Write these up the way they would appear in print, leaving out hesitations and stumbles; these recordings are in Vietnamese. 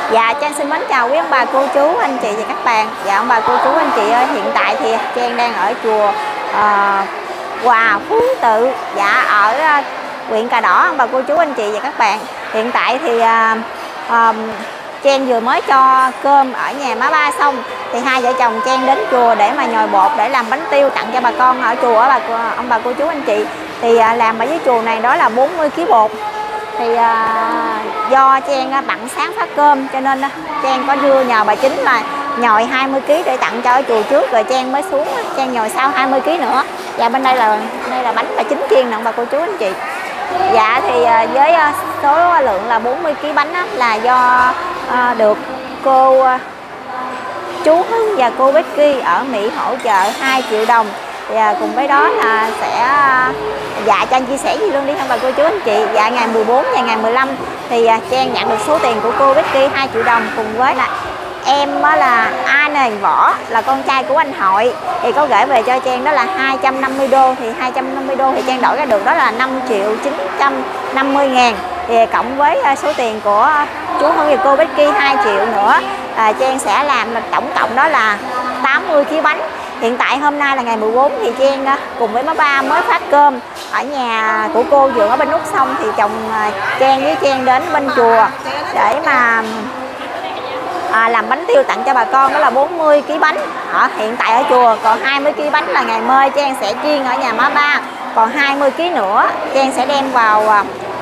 Dạ, Trang xin mến chào quý ông bà, cô chú, anh chị và các bạn. Dạ, ông bà, cô chú, anh chị ơi, hiện tại thì Trang đang ở chùa Hòa Phú Tự, dạ, ở huyện Cờ Đỏ, ông bà, cô chú, anh chị và các bạn. Hiện tại thì Trang vừa mới cho cơm ở nhà má ba xong, thì hai vợ chồng Trang đến chùa để mà nhồi bột để làm bánh tiêu tặng cho bà con ở chùa, ông bà, cô chú, anh chị. Thì làm ở dưới chùa này đó là 40 kg bột. Thì do Trang bận sáng phát cơm cho nên Trang có đưa nhờ bà Chính là nhồi 20 kg để tặng cho ở chùa trước, rồi Trang mới xuống Trang nhồi sau 20 kg nữa. Và bên đây là bánh bà Chính chiên nè ông bà, cô chú, anh chị. Dạ thì với số lượng là 40 kg bánh là do được cô chú Hưng và cô Becky ở Mỹ hỗ trợ 2 triệu đồng. Và cùng với đó là sẽ dạ cho anh chia sẻ gì luôn đi không bà, cô chú, anh chị. Dạ ngày 14 và ngày 15 thì Trang nhận được số tiền của cô Becky 2 triệu đồng, cùng với là em là An Võ là con trai của anh Hội thì có gửi về cho Trang đó là 250 đô. Thì 250 đô thì Trang đổi ra được đó là 5.950.000. Thì cộng với số tiền của chú Hưng và cô Becky 2 triệu nữa, Trang sẽ làm là tổng cộng đó là 80 kg bánh. Hiện tại hôm nay là ngày 14 thì Trang cùng với má ba mới phát cơm ở nhà của cô Dượng ở bên Úc xong, thì chồng Trang với Trang đến bên chùa để mà làm bánh tiêu tặng cho bà con, đó là 40 kg bánh hiện tại ở chùa. Còn 20 kg bánh là ngày mai Trang sẽ chiên ở nhà má ba. Còn 20 kg nữa Trang sẽ đem vào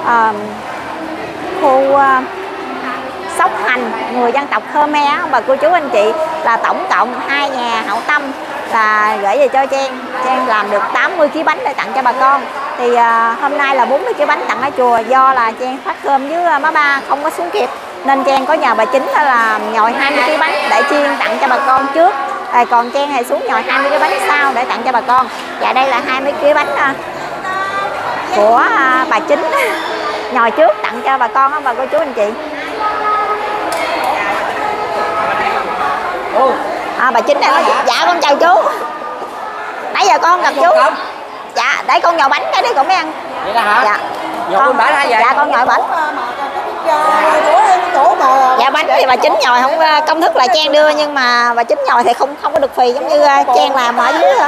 khu Sóc Hành người dân tộc Khmer bà, cô chú, anh chị, là tổng cộng 2 nhà hảo tâm là gửi về cho Trang làm được 80 kg bánh để tặng cho bà con. Thì hôm nay là 40 kg bánh tặng ở chùa, do là Trang phát cơm với má ba không có xuống kịp nên Trang có nhờ bà Chính là nhồi 20 kg bánh để chiên tặng cho bà con trước, còn Trang thì xuống nhồi 20 kg bánh sau để tặng cho bà con. Và đây là 20 kg bánh của bà Chính nhồi trước tặng cho bà con bà, cô chú, anh chị. Bà Chính này nói dạ con chào chú, nãy giờ con gặp chú. Dạ để con nhồi bánh cái đi con mới ăn. Vậy đó hả? Dạ con bánh hả vậy? Dạ con nhồi bánh. Dạ bánh thì bà Chính nhồi không công thức là Trang đưa, nhưng mà bà Chính nhồi thì không có được phì giống như Trang làm ở dưới.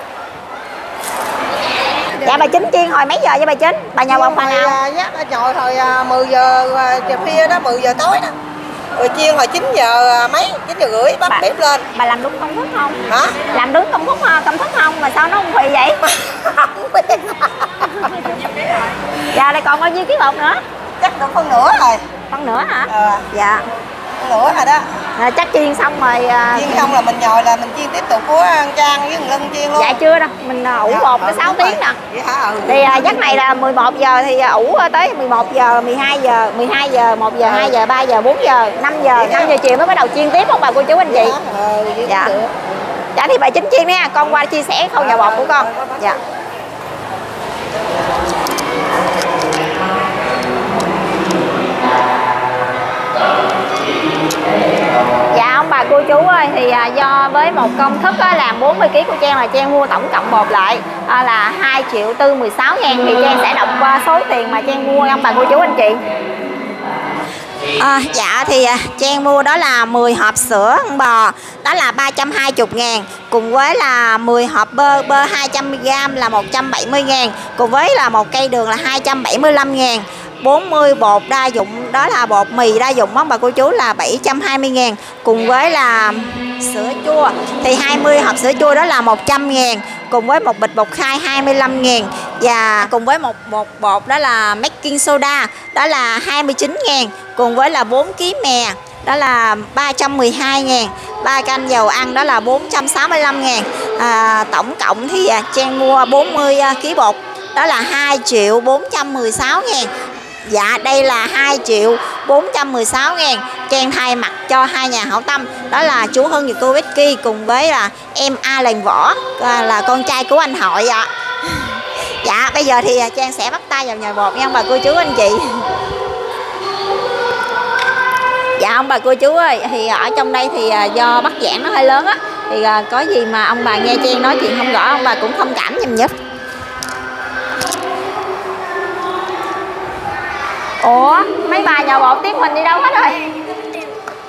Dạ bà Chính chiên hồi mấy giờ với bà Chính? Bà nhồi bột bà nào? Nhồi hồi 10 giờ khuya đó, 10 giờ tối đó. Rồi chiên hồi 9 giờ mấy, 9 giờ rưỡi bắt bếp lên. Bà làm đúng công thức không? Hả? Làm đúng công thức không mà sao nó không phì vậy? Không biết. Dạ đây còn bao nhiêu ký bột nữa? Chắc được phân nửa rồi. Phân nửa hả? Dạ. Phân nửa rồi đó. Chắc chiên xong rồi chiên xong là mình nhồi là mình chiên tiếp tục của Trang với Lân chiên luôn. Dạ chưa đâu, mình ủ bột tới 6 tiếng nè. Vậy hả? Thì giấc này là 11 giờ thì ủ tới 11 giờ, 12 giờ, 1 giờ, 2 giờ, 3 giờ, 4 giờ, 5 giờ chiều mới bắt đầu chiên tiếp không bà, cô chú, anh chị. Dạ. Dạ thì bà Chính chiên nha, con qua chia sẻ khâu nhồi bột của con. Dạ. Dạ ông bà, cô chú ơi, thì do với một công thức làm 40 kg của Trang là Trang mua tổng cộng bột lại là 2.416.000 thì Trang sẽ đọc qua số tiền mà Trang mua ông bà, cô chú, anh chị. Dạ thì Trang mua đó là 10 hộp sữa con bò đó là 320.000, cùng với là 10 hộp bơ 200g là 170.000, cùng với là một cây đường là 275.000, 40 bột đa dụng đó là bột mì đa dụng bà, cô chú, là 720.000, cùng với là sữa chua thì 20 hộp sữa chua đó là 100.000, cùng với một bịch bột khai 25.000, và cùng với một bột đó là baking soda đó là 29.000, cùng với là 4 kg mè đó là 312.000, 3 canh dầu ăn đó là 465.000. Tổng cộng thì Trang mua 40 kg bột đó là 2.416.000. Dạ đây là 2.416.000 Trang thay mặt cho 2 nhà hảo tâm đó là chú Hưng và cô Becky, cùng với là em An Võ là con trai của anh Hội ạ. Dạ bây giờ thì Trang sẽ bắt tay vào nhồi bột nha ông bà, cô chú, anh chị. Dạ ông bà, cô chú ơi, thì ở trong đây thì do bắt giảng nó hơi lớn á, thì có gì mà ông bà nghe Trang nói chuyện không rõ ông bà cũng thông cảm giùm giúp. Ủa mấy bà nhồi bột tiếp mình đi đâu hết rồi?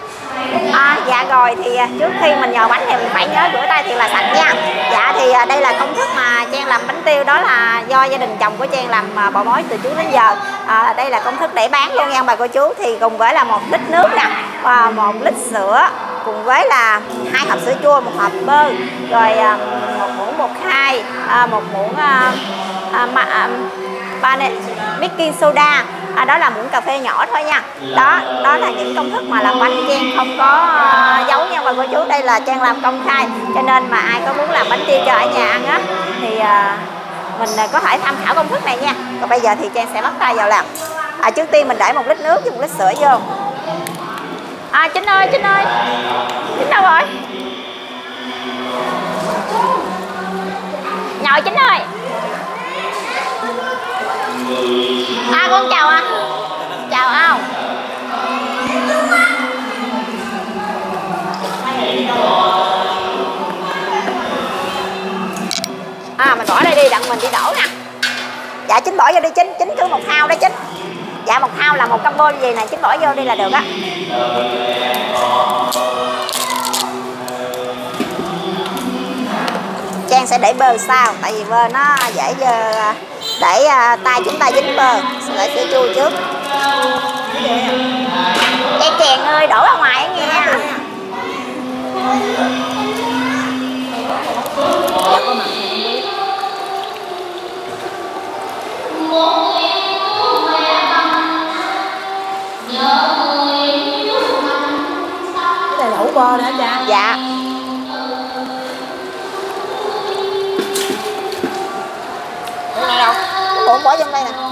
Dạ rồi, thì trước khi mình nhồi bánh thì mình phải nhớ rửa tay thiệt là sạch nha. Dạ thì đây là công thức mà Trang làm bánh tiêu, đó là do gia đình chồng của Trang làm bò mối từ trước đến giờ. Đây là công thức để bán luôn nha bà cô chú. Thì cùng với là 1 lít nước nè, và 1 lít sữa, cùng với là 2 hộp sữa chua, 1 hộp bơ, rồi 1 muỗng bột khai, 1 muỗng baking soda, đó là muỗng cà phê nhỏ thôi nha. Đó là những công thức mà làm bánh. Trang không có giấu nha bà cô chú, đây là Trang làm công khai, cho nên mà ai có muốn làm bánh tiêu cho ở nhà ăn á thì mình có thể tham khảo công thức này nha. Còn bây giờ thì Trang sẽ bắt tay vào làm. Trước tiên mình để 1 lít nước với 1 lít sữa vô. Trinh ơi, Trinh đâu rồi? Nhồi Trinh ơi. Con chào anh. Chào ông. Mình bỏ đây đi, đặng mình đi đổ nè. Dạ Chính bỏ vô đi Chính cứ 1 thao đó Chính. Dạ 1 thao là 1 combo như vậy nè, Chính bỏ vô đi là được á. Trang sẽ để bơ sau, tại vì bơ nó dễ để tay chúng ta dính bơ. Sẽ để sữa chua trước. Trang chèn ơi, đổ ra ngoài nghe. Cái này lẩu bơ nữa cha. Dạ. Này đâu? Muỗng bỏ trong đây nè.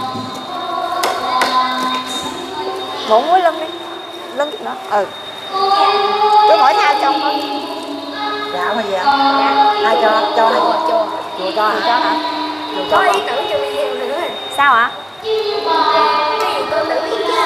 Muỗng muối lưng đi. Lưng chút nữa. Cứ mỗi thao trong thôi. Dạ mà gì ạ? Dạ. Cho này. Chùa cho hả? Có ý tưởng cho video nữa. Sao ạ? Tôi tự biết chứ.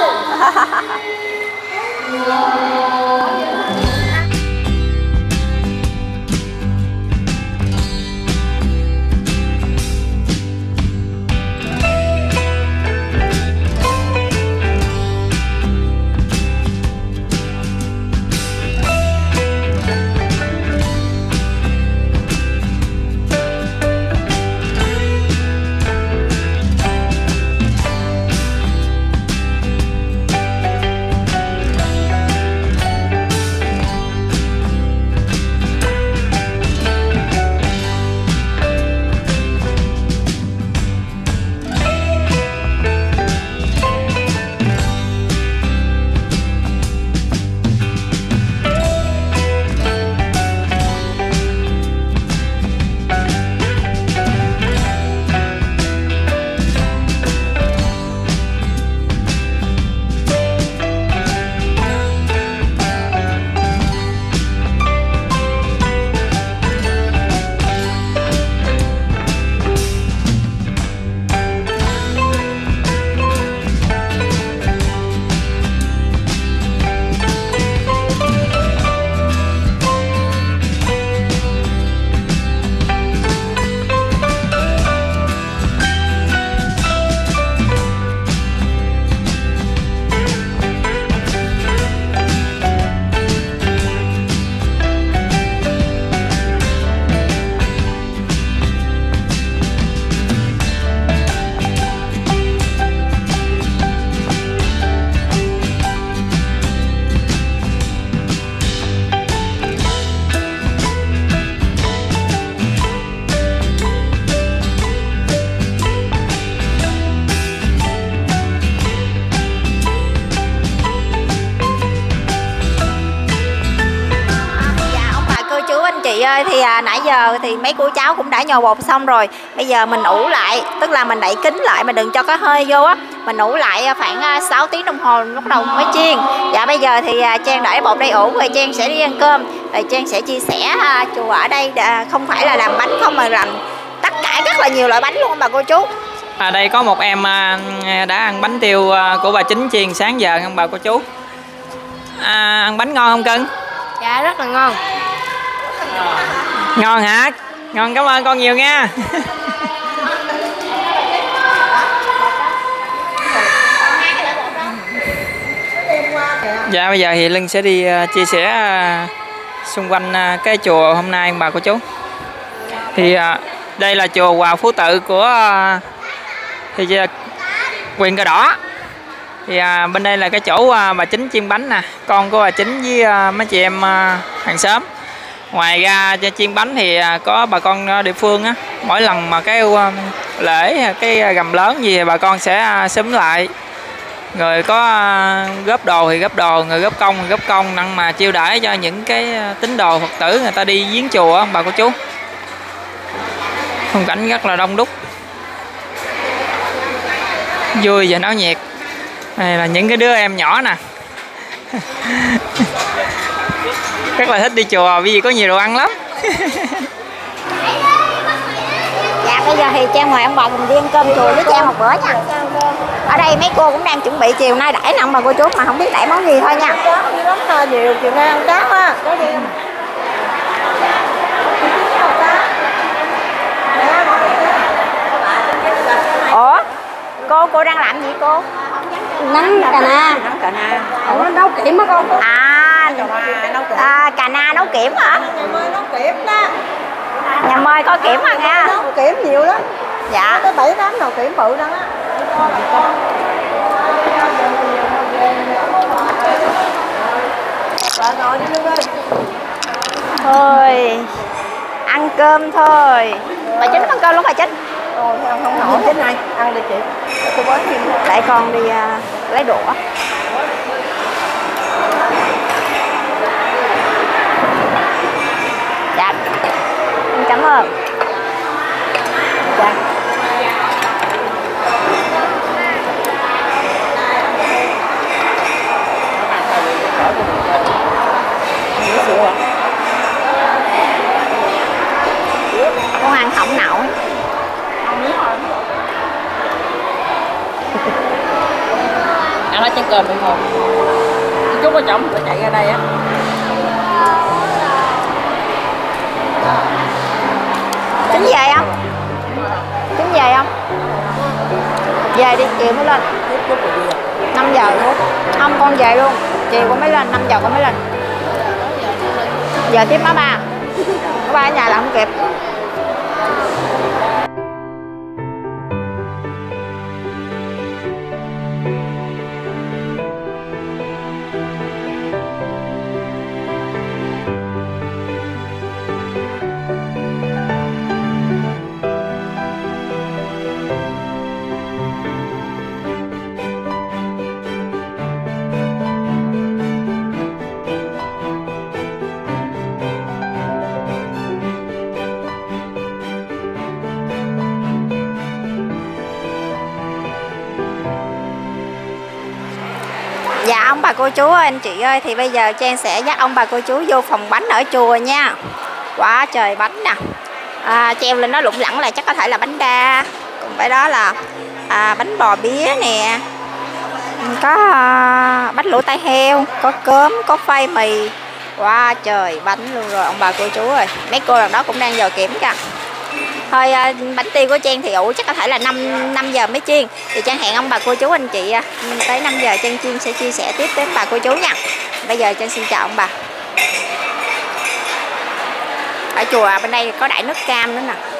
chị ơi, thì nãy giờ thì mấy cô cháu cũng đã nhồi bột xong rồi. Bây giờ mình ủ lại, tức là mình đậy kín lại, mình đừng cho có hơi vô á. Mình ủ lại khoảng 6 tiếng đồng hồ bắt đầu mới chiên. Dạ bây giờ thì Trang để bột đây ủ rồi Trang sẽ đi ăn cơm. Rồi Trang sẽ chia sẻ chùa ở đây không phải là làm bánh không mà làm tất cả rất là nhiều loại bánh luôn bà cô chú. Đây có một em đã ăn bánh tiêu của bà Chính chiên sáng giờ không bà cô chú? Ăn bánh ngon không cưng? Dạ rất là ngon. Ngon hả? Ngon, cảm ơn con nhiều nha. Dạ bây giờ thì Linh sẽ đi chia sẻ xung quanh cái chùa hôm nay ông bà cô chú. Thì đây là chùa Hòa Phú Tự của huyện Cờ Đỏ. Thì bên đây là cái chỗ bà Chính chiên bánh nè, con của bà Chính với mấy chị em hàng xóm. Ngoài ra chiên bánh thì có bà con địa phương á, mỗi lần mà cái lễ cái gầm lớn gì bà con sẽ xúm lại, rồi có góp đồ thì góp đồ, người góp công thì góp công, năng mà chiêu đãi cho những cái tín đồ Phật tử người ta đi viếng chùa á bà cô chú. Khung cảnh rất là đông đúc, vui và náo nhiệt. Đây là những cái đứa em nhỏ nè. Rất là thích đi chùa vì có nhiều đồ ăn lắm. Dạ bây giờ thì Trang mời ông bà cùng đi ăn cơm chùa với Trang một bữa nha. Ở đây mấy cô cũng đang chuẩn bị chiều nay đãi nè ông bà cô chú, mà không biết đãi món gì thôi nha. Nhiều lắm thôi, nhiều chiều nay ăn cá á. Ủa cô đang làm gì cô? Nắng cà na. Nấu cà na. Ủa, nấu kiểm á con. Cà na nấu kiểm hả? Ngày mai nấu kiểm đó. Nhà mời có kiểm mà nha. Nấu kiểm nhiều lắm. Dạ. Tới 7-8 nồi kiểm bự đó á. Rồi ngồi đi Lương ơi. Thôi ăn cơm thôi. Bà Chính ăn cơm luôn bà Chính. Rồi ăn không nổi thế này, ăn đi chị. Tôi bớt thêm. Để con đi lấy đũa. Dạ. Cảm ơn. Dạ. Con ăn không nổi. Ăn nó chén cơm được không? Chút có chồng phải chạy ra đây á. Chính về không? Chính về không? Về đi, chiều mới lên. 5 giờ luôn. Không, con về luôn. Chiều con mới lên, 5 giờ con mới lên. Giờ tiếp má ba. Má ba ở nhà là không kịp. Dạ ông bà cô chú ơi, anh chị ơi, thì bây giờ Trang sẽ dắt ông bà cô chú vô phòng bánh ở chùa nha. Quá trời bánh nè. Treo lên nó lủng lẳng là chắc có thể là bánh đa. Cùng với đó là bánh bò bía nè. Có bánh lỗ tai heo, có cớm, có phai mì. Quá trời bánh luôn rồi ông bà cô chú ơi. Mấy cô đằng đó cũng đang giờ kiểm kìa. Thôi bánh tiêu của Trang thì ủ chắc có thể là 5 giờ mới chiên. Thì Trang hẹn ông bà cô chú anh chị tới 5 giờ Trang chiên sẽ chia sẻ tiếp đến bà cô chú nha. Bây giờ Trang xin chào ông bà. Ở chùa bên đây có đại nước cam nữa nè.